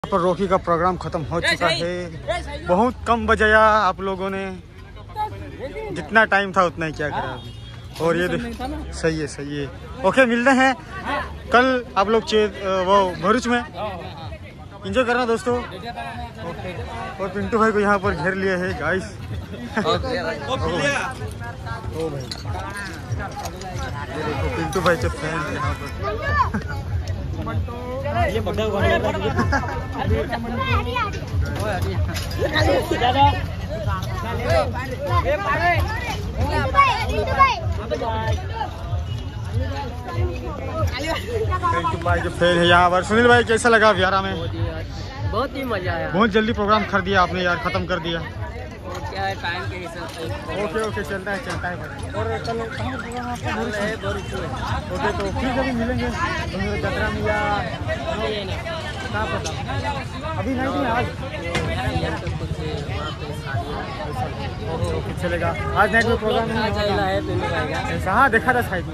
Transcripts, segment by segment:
पर रॉकी का प्रोग्राम खत्म हो चुका है। बहुत कम बजाया आप लोगों ने, जितना टाइम था उतना ही क्या करा अभी। और ये सही है सही है। ओके, मिलते हैं कल आप लोग वो भरूच में। एंजॉय करना दोस्तों। ओके, और पिंटू भाई को यहाँ पर घेर लिए है गाइस। ओ भाई, ये देखो पिंटू भाई के फैन यहाँ पर। ये बड़ा हुआ है। भाई जो फेल है यहाँ पर। सुनील भाई कैसा लगा व्यारा में? बहुत ही मजा आया। बहुत जल्दी प्रोग्राम कर दिया आपने यार, खत्म कर दिया। क्या है, टाइम के हिसाब से। ओके चलता है भाई। और चलो कहाँ प्रोग्राम आपका? ओके, तो फिर कभी मिलेंगे जतरा में या क्या पता, अभी नहीं थी आज। ओके चलेगा, आज नाइट में प्रोग्राम नहीं है। हाँ देखा था साइड में।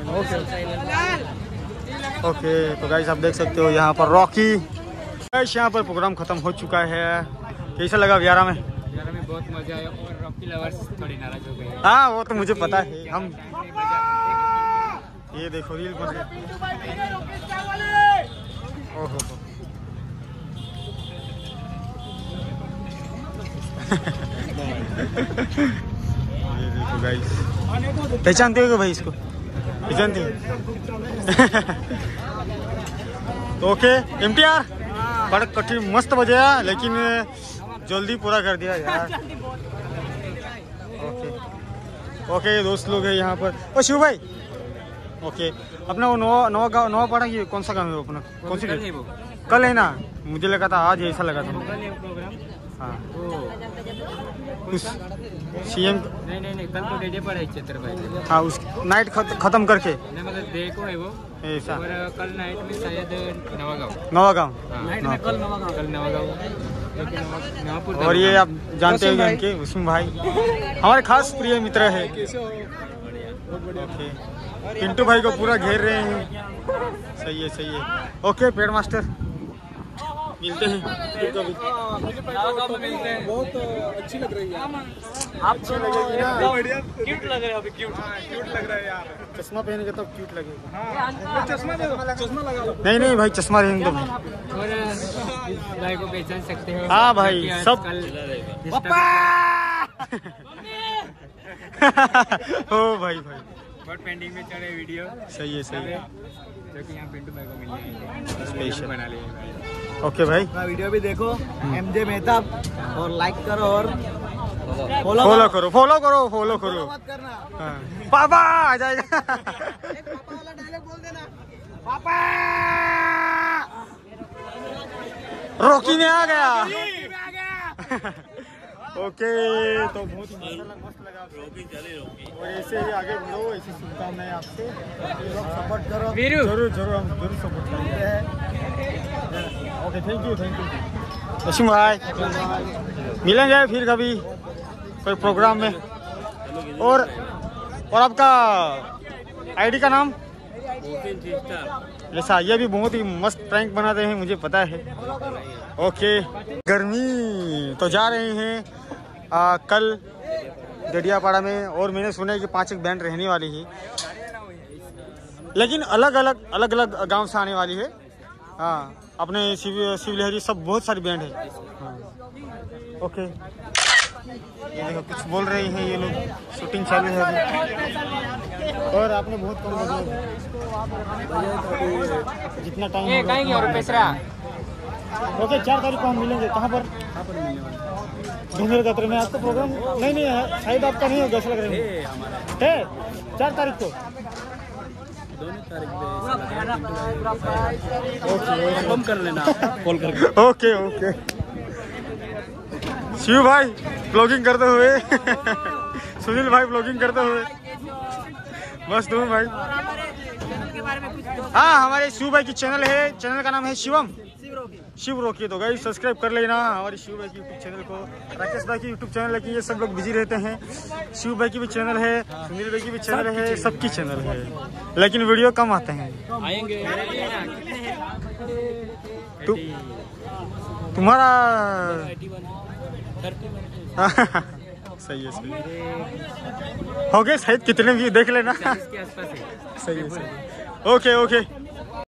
ओके तो गाइस आप देख सकते हो यहाँ पर रॉकी। यहाँ पर प्रोग्राम खत्म हो चुका है। कैसा लगा व्यारा में? व्यारा में बहुत मजा आया और रॉकी लवर्स थोड़ी नाराज हो गए। हाँ वो तो मुझे पता है। हम ये देखो रील बन रही। ओहो ये देखो गाइस, पहचानते हो भाई इसको? पहचानते हो? तो ओके एमटीआर बड़ा कठिन मस्त बजाया, लेकिन जल्दी पूरा कर दिया यार। ओके दोस्त लोग है यहाँ पर। ओ शिव भाई, ओके अपना वो नवा पाड़ा, ये कौन सा गाँव है अपना? कौन सी डेट? कल है ना? मुझे लगा था आज, ऐसा लगा था। हाँ उस सीएम नहीं कल तो डेडे पड़ा है चित्र भाई। हाँ उस नाइट खत्म करके मतलब देखो है वो ऐसा। और कल नाइट में शायद नवागांव। और ये आप जानते हैं इनके उसमें भाई हमारे खास प्रिय मित्र है। ओके, पिंटू भाई को पूरा घेर रहे हैं। सही है ओके पेड़ मास्टर, मिलते हैं फिर कभी। बहुत अच्छी लग रही है आप। अच्छी लगेगी ना? क्यूट लग रहा है अभी, क्यूट लग रहा है यार। चश्मा पहनेंगे तब क्यूट लगेगा। चश्मा लगा लो। नहीं भाई चश्मा रहेंगे तो और भाई को पहचान सकते हो। हाँ भाई सब। ओ भाई बहुत पेंडिंग में चले वीडियो। सही है जो कि यहाँ पिंटू भाई को मिलने स्पेशल बना लिए। ओके भाई वीडियो भी देखो एमजे मेहता और लाइक करो और फॉलो करो। मत करना। हाँ। पापा आ जाएगा। एक पापा वाला डायलॉग बोल देना। पापा रॉकी में आ गया। ओके तो बहुत ही मस्त लगा। और ऐसे ही आगे बढ़ो, ऐसी शुभकामनाएं आपसे। सपोर्ट करो जरूर हम जरूर सपोर्ट करेंगे। ओके थैंक यू असीम भाई। मिलेंगे फिर कभी कोई प्रोग्राम में। और आपका आईडी का नाम? ऐसा, ये भी बहुत ही मस्त प्रैंक बनाते हैं, मुझे पता है। ओके गर्मी तो जा रहे हैं कल डडियापाड़ा में। और मैंने सुना है कि 5 एक बैंड रहने वाली है, लेकिन अलग अलग गांव से आने वाली है। हाँ अपने शिवलहरी सब बहुत सारी बैंड है। हाँ ओके ये देखो कुछ बोल रहे हैं ये लोग। शूटिंग चालू है अभी। और आपने बहुत कम बजाया, जितना टाइम ओके 4 तारीख को हम मिलेंगे। कहाँ पर? ढूंढेर कतरे में। आपका प्रोग्राम नहीं है शायद, आपका नहीं होगा ऐसा लग रहा है। 4 तारीख को कम कर लेना कॉल करके। ओके शिव भाई ब्लॉगिंग करते हुए सुनील भाई ब्लॉगिंग करते हुए बस तुम भाई। हाँ हमारे शिव भाई की चैनल है, चैनल का नाम है शिव रॉकी। तो गाइस सब्सक्राइब कर लेना हमारे शिव भाई की यूट्यूब चैनल को। राकेश भाई की यूट्यूब चैनल है कि ये सब लोग बिजी रहते हैं। शिव भाई की भी चैनल है, सुनील भाई की भी चैनल है, सबकी चैनल है, लेकिन वीडियो कम आते हैं। तुम्हारा 31 सही है सही है। हो गए शायद कितने भी देख लेना। 40 के आसपास है। सही है सही है। Okay okay.